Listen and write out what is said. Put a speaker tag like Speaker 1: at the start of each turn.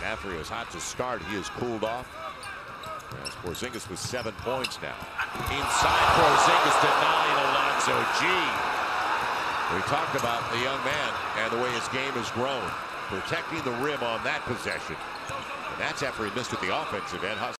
Speaker 1: And after he was hot to start, he has cooled off. As Porzingis with 7 points now. Inside, Porzingis denying Alonzo. Gee. We talked about the young man and the way his game has grown. Protecting the rim on that possession. And that's after he missed at the offensive end.